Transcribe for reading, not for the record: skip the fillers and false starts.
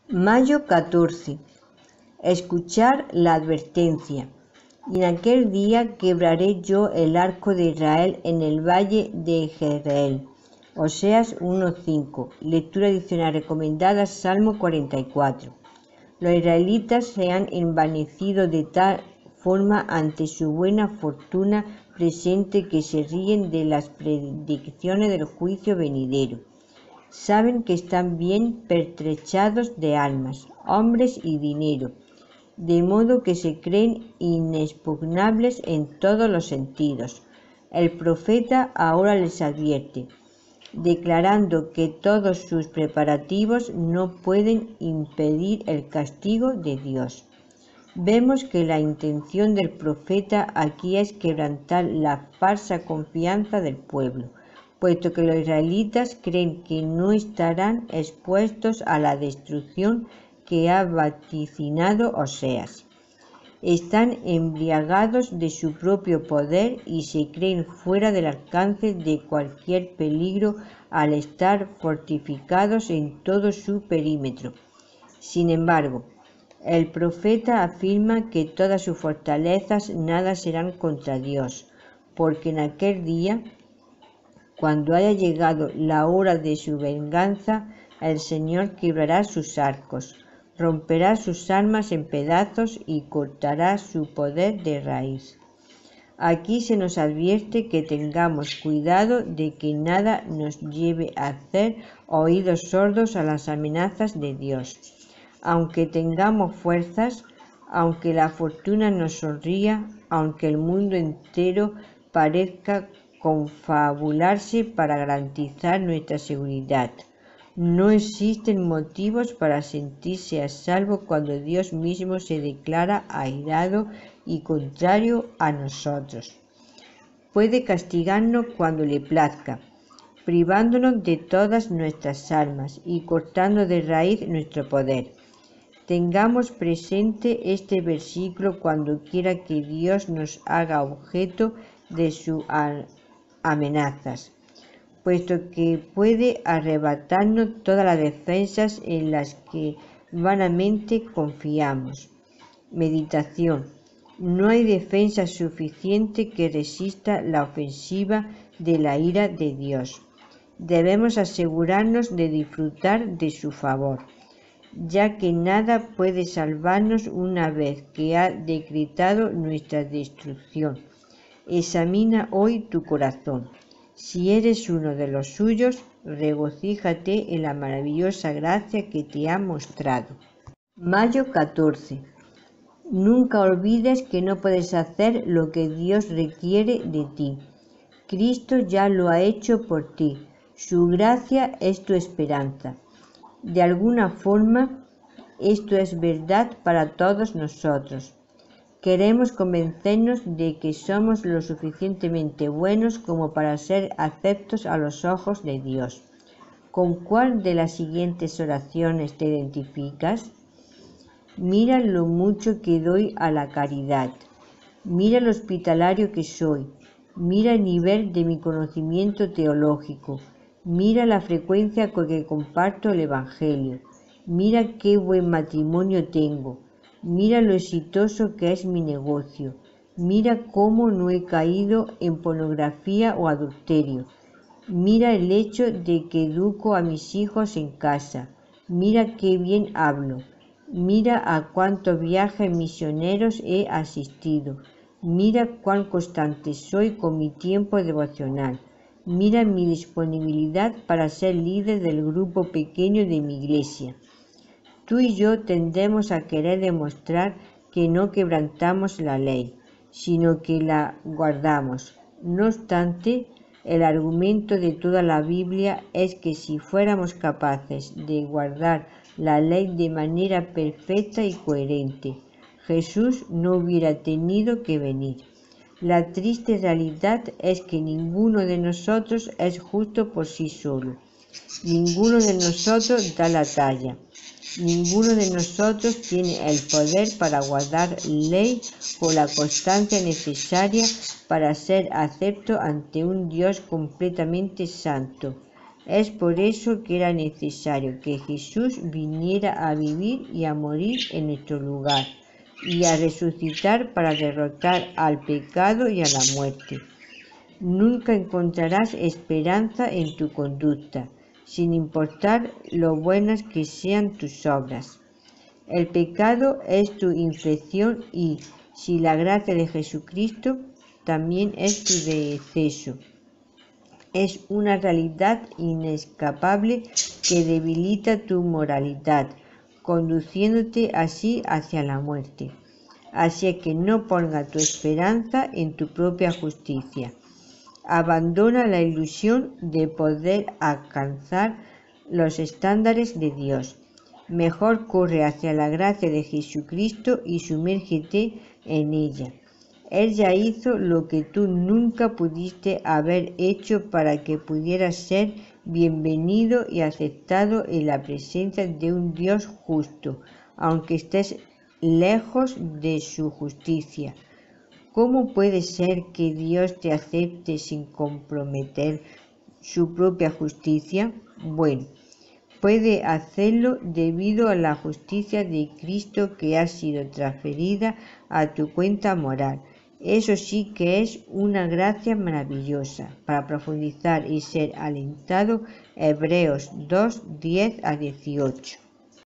Mayo 14. Escuchar la advertencia. Y en aquel día quebraré yo el arco de Israel en el valle de Jezreel. Oseas 1:5. Lectura adicional recomendada, Salmo 44. Los israelitas se han envanecido de tal forma ante su buena fortuna presente que se ríen de las predicciones del juicio venidero. Saben que están bien pertrechados de almas, hombres y dinero, de modo que se creen inexpugnables en todos los sentidos. El profeta ahora les advierte, declarando que todos sus preparativos no pueden impedir el castigo de Dios. Vemos que la intención del profeta aquí es quebrantar la falsa confianza del pueblo, puesto que los israelitas creen que no estarán expuestos a la destrucción que ha vaticinado Oseas. Están embriagados de su propio poder y se creen fuera del alcance de cualquier peligro al estar fortificados en todo su perímetro. Sin embargo, el profeta afirma que todas sus fortalezas nada serán contra Dios, porque en aquel día, cuando haya llegado la hora de su venganza, el Señor quebrará sus arcos, romperá sus armas en pedazos y cortará su poder de raíz. Aquí se nos advierte que tengamos cuidado de que nada nos lleve a hacer oídos sordos a las amenazas de Dios. Aunque tengamos fuerzas, aunque la fortuna nos sonría, aunque el mundo entero parezca confabularse para garantizar nuestra seguridad, no existen motivos para sentirse a salvo cuando Dios mismo se declara airado y contrario a nosotros. Puede castigarnos cuando le plazca, privándonos de todas nuestras almas y cortando de raíz nuestro poder. Tengamos presente este versículo cuando quiera que Dios nos haga objeto de sus amenazas, puesto que puede arrebatarnos todas las defensas en las que vanamente confiamos. Meditación. No hay defensa suficiente que resista la ofensiva de la ira de Dios. Debemos asegurarnos de disfrutar de su favor, ya que nada puede salvarnos una vez que ha decretado nuestra destrucción. Examina hoy tu corazón. Si eres uno de los suyos, regocíjate en la maravillosa gracia que te ha mostrado. Mayo 14. Nunca olvides que no puedes hacer lo que Dios requiere de ti. Cristo ya lo ha hecho por ti. Su gracia es tu esperanza. De alguna forma, esto es verdad para todos nosotros. Queremos convencernos de que somos lo suficientemente buenos como para ser aceptos a los ojos de Dios. ¿Con cuál de las siguientes oraciones te identificas? Mira lo mucho que doy a la caridad. Mira lo hospitalario que soy. Mira el nivel de mi conocimiento teológico. Mira la frecuencia con que comparto el Evangelio. Mira qué buen matrimonio tengo. Mira lo exitoso que es mi negocio. Mira cómo no he caído en pornografía o adulterio. Mira el hecho de que educo a mis hijos en casa. Mira qué bien hablo. Mira a cuántos viajes misioneros he asistido. Mira cuán constante soy con mi tiempo devocional. Mira mi disponibilidad para ser líder del grupo pequeño de mi iglesia. Tú y yo tendemos a querer demostrar que no quebrantamos la ley, sino que la guardamos. No obstante, el argumento de toda la Biblia es que si fuéramos capaces de guardar la ley de manera perfecta y coherente, Jesús no hubiera tenido que venir. La triste realidad es que ninguno de nosotros es justo por sí solo. Ninguno de nosotros da la talla. Ninguno de nosotros tiene el poder para guardar ley con la constancia necesaria para ser acepto ante un Dios completamente santo. Es por eso que era necesario que Jesús viniera a vivir y a morir en nuestro lugar y a resucitar para derrotar al pecado y a la muerte. Nunca encontrarás esperanza en tu conducta, sin importar lo buenas que sean tus obras. El pecado es tu infección y, si la gracia de Jesucristo, también es tu deceso. Es una realidad inescapable que debilita tu moralidad, conduciéndote así hacia la muerte. Así que no ponga tu esperanza en tu propia justicia. Abandona la ilusión de poder alcanzar los estándares de Dios. Mejor corre hacia la gracia de Jesucristo y sumérgete en ella. Él ya hizo lo que tú nunca pudiste haber hecho para que pudieras ser bienvenido y aceptado en la presencia de un Dios justo, aunque estés lejos de su justicia. ¿Cómo puede ser que Dios te acepte sin comprometer su propia justicia? Bueno, puede hacerlo debido a la justicia de Cristo que ha sido transferida a tu cuenta moral. Eso sí que es una gracia maravillosa. Para profundizar y ser alentado, Hebreos 2, 10 a 18.